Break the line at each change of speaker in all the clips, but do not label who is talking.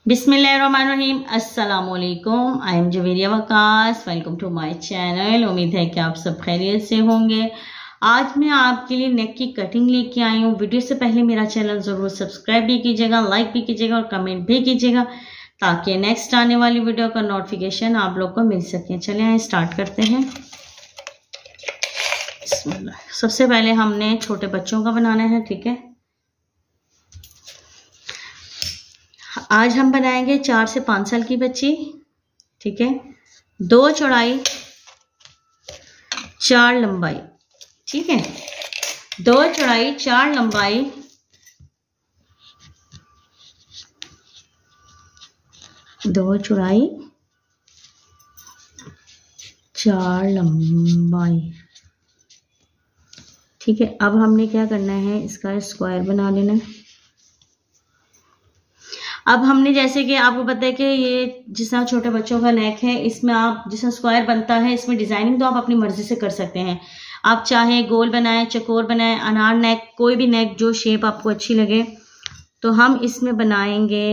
बिस्मिल्लाहिर्रहमानिर्रहीम। अस्सलाम वालेकुम। I am Javeria Waqas. Welcome to my channel. उम्मीद है कि आप सब खैरियत से होंगे। आज मैं आपके लिए नेक की कटिंग लेके आई हूँ। वीडियो से पहले मेरा चैनल ज़रूर सब्सक्राइब भी कीजिएगा, लाइक भी कीजिएगा और कमेंट भी कीजिएगा ताकि नेक्स्ट आने वाली वीडियो का नोटिफिकेशन आप लोग को मिल सके। चलिए आइए स्टार्ट करते हैं। सबसे पहले हमने छोटे बच्चों का बनाना है, ठीक है। आज हम बनाएंगे 4 से 5 साल की बच्ची, ठीक है। 2 चौड़ाई 4 लंबाई, ठीक है। 2 चौड़ाई 4 लंबाई, 2 चौड़ाई 4 लंबाई, ठीक है। अब हमने क्या करना है, इसका स्क्वायर बना लेना है। अब हमने जैसे कि आपको पता है कि ये जिस तरह छोटे बच्चों का नेक है, इसमें आप जिस तरह स्क्वायर बनता है, इसमें डिजाइनिंग तो आप अपनी मर्जी से कर सकते हैं। आप चाहे गोल बनाएं, चकोर बनाएं, अनार नेक, कोई भी नेक जो शेप आपको अच्छी लगे। तो हम इसमें बनाएंगे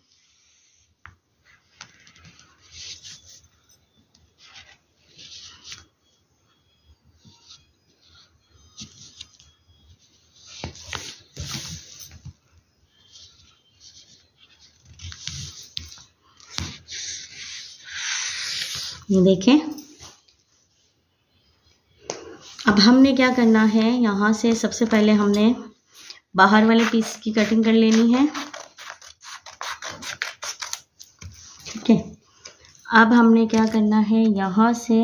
ये देखें। अब हमने क्या करना है, यहाँ से सबसे पहले हमने बाहर वाले पीस की कटिंग कर लेनी है, ठीक है। अब हमने क्या करना है, यहाँ से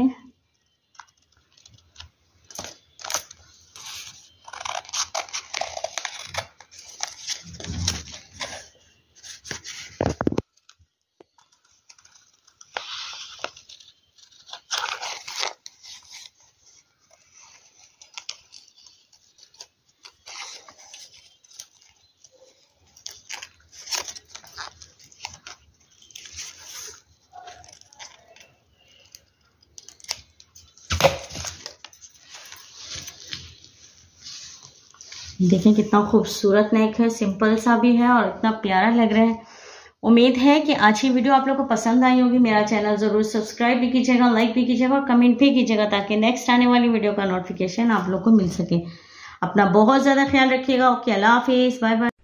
देखें कितना खूबसूरत नेक है, सिंपल सा भी है और इतना प्यारा लग रहा है। उम्मीद है कि आज की वीडियो आप लोग को पसंद आई होगी। मेरा चैनल जरूर सब्सक्राइब भी कीजिएगा, लाइक भी कीजिएगा और कमेंट भी कीजिएगा ताकि नेक्स्ट आने वाली वीडियो का नोटिफिकेशन आप लोग को मिल सके। अपना बहुत ज्यादा ख्याल रखिएगा। ओके, अल्लाह हाफिज, बाय बाय।